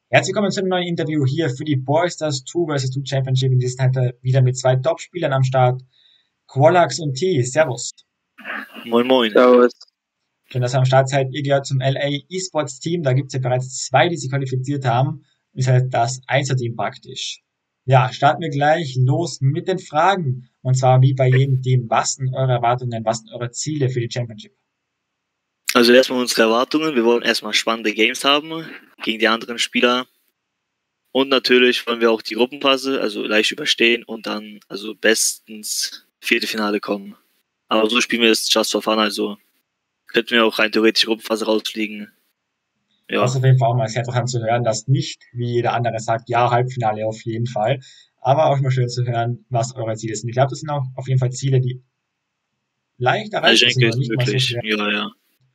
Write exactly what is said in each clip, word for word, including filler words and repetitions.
Herzlich willkommen zu einem neuen Interview hier für die Boysters zwei versus zwei Championship. In diesem heute wieder mit zwei Top-Spielern am Start. Quallax und T. Servus. Moin Moin. Servus. Schön, dass ihr am Start seid. Ihr gehört zum L A eSports Team. Da gibt es ja bereits zwei, die sich qualifiziert haben. Ist halt das Einser-Team praktisch. Ja, starten wir gleich los mit den Fragen. Und zwar wie bei jedem Team. Was sind eure Erwartungen? Was sind eure Ziele für die Championship? Also erstmal unsere Erwartungen. Wir wollen erstmal spannende Games haben gegen die anderen Spieler. Und natürlich wollen wir auch die Gruppenphase, also leicht überstehen und dann also bestens Viertelfinale kommen. Aber so spielen wir es just for fun, also könnten wir auch rein theoretisch Gruppenphase rausfliegen. Ja. Das ist auf jeden Fall auch mal sehr interessant zu hören, dass nicht, wie jeder andere sagt, ja, Halbfinale auf jeden Fall. Aber auch immer schön zu hören, was eure Ziele sind. Ich glaube, das sind auch auf jeden Fall Ziele, die leicht Also erreichbar ich sind, denke, aber es ist nicht mal so möglich. schwer. Ja, ja.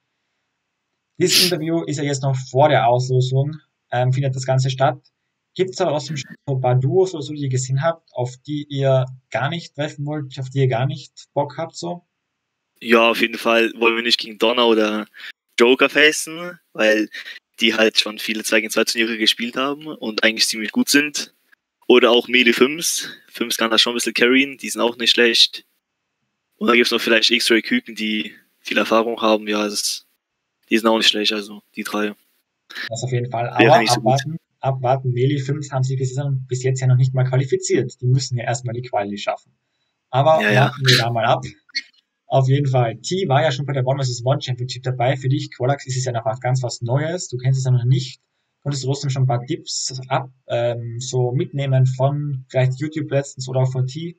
Dieses Interview ist ja jetzt noch vor der Auslosung, ähm, findet das Ganze statt. Gibt es da aus dem Spiel so ein paar Duos oder so, die ihr gesehen habt, auf die ihr gar nicht treffen wollt, auf die ihr gar nicht Bock habt, so? Ja, auf jeden Fall wollen wir nicht gegen Donner oder Joker facen, weil die halt schon viele zwei gegen zwei Turniere gespielt haben und eigentlich ziemlich gut sind. Oder auch Mele fünf. fünf kann da schon ein bisschen carryen, die sind auch nicht schlecht. Und dann gibt es noch vielleicht X-Ray Küken, die viel Erfahrung haben. Ja, das, die sind auch nicht schlecht, also die drei. Das auf jeden Fall. Wäre Aber nicht so gut. abwarten, abwarten. Meli fünf haben sich bis, bis jetzt ja noch nicht mal qualifiziert. Die müssen ja erstmal die Quali schaffen. Aber Ja, ja. warten wir da mal ab. Auf jeden Fall. T war ja schon bei der One versus One Championship dabei. Für dich, Quallax, ist es ja noch was ganz was Neues. Du kennst es ja noch nicht. Konntest du trotzdem schon ein paar Tipps ab, ähm, so mitnehmen von vielleicht YouTube letztens oder auch von T?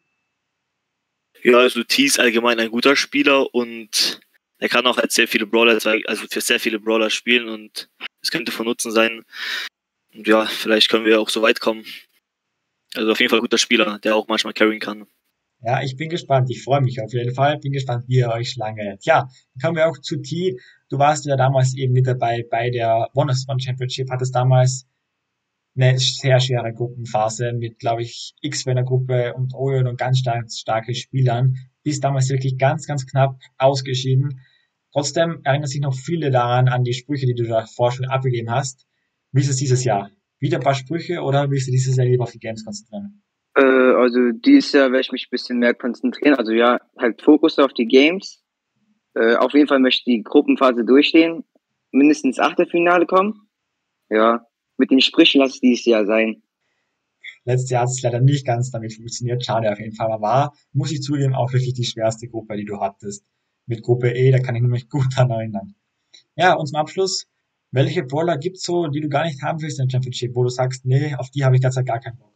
Ja, also T ist allgemein ein guter Spieler und er kann auch als sehr viele Brawler, also für sehr viele Brawler spielen und es könnte von Nutzen sein. Und ja, vielleicht können wir auch so weit kommen. Also auf jeden Fall ein guter Spieler, der auch manchmal carryen kann. Ja, ich bin gespannt. Ich freue mich auf jeden Fall. Bin gespannt, wie ihr euch schlagen werdet. Ja, dann kommen wir auch zu T. Du warst ja damals eben mit dabei bei der One versus One Championship, hattest damals eine sehr schwere Gruppenphase mit, glaube ich, X-Winner-Gruppe und Orion und ganz stark, starke Spielern. Bist damals wirklich ganz, ganz knapp ausgeschieden. Trotzdem erinnern sich noch viele daran, an die Sprüche, die du davor schon abgegeben hast. Wie ist es dieses Jahr? Wieder ein paar Sprüche oder willst du dieses Jahr lieber auf die Games konzentrieren? Äh, also dieses Jahr werde ich mich ein bisschen mehr konzentrieren. Also ja, halt Fokus auf die Games. Äh, auf jeden Fall möchte ich die Gruppenphase durchstehen. Mindestens Achtelfinale kommen. Ja, mit den Sprüchen lasse ich dieses Jahr sein. Letztes Jahr hat es leider nicht ganz damit funktioniert. Schade auf jeden Fall. Aber war, muss ich zugeben, auch wirklich die schwerste Gruppe, die du hattest. Mit Gruppe E, da kann ich mich gut daran erinnern. Ja, und zum Abschluss, welche Brawler gibt's so, die du gar nicht haben willst in der Championship, wo du sagst, nee, auf die habe ich derzeit gar keinen Bock?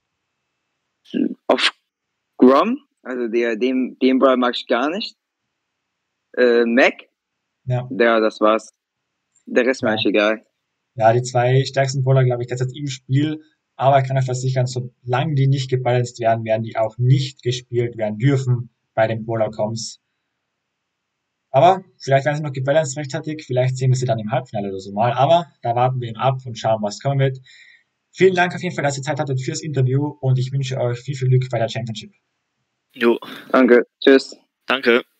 Auf Grom, also der, den, den Brawler mag ich gar nicht. Äh, Mac, Ja. ja, das war's. Der Rest Ja. mir eigentlich egal. Ja, die zwei stärksten Brawler, glaube ich, derzeit im Spiel. Aber ich kann euch versichern, solange die nicht gebalanced werden, werden die auch nicht gespielt werden dürfen bei den Brawler-Coms. Aber vielleicht werden sie noch gebalanced rechtzeitig, vielleicht sehen wir sie dann im Halbfinale oder so mal. Aber da warten wir eben ab und schauen, was kommen wird. Vielen Dank auf jeden Fall, dass ihr Zeit hattet fürs Interview und ich wünsche euch viel, viel Glück bei der Championship. Jo, Danke, tschüss. danke.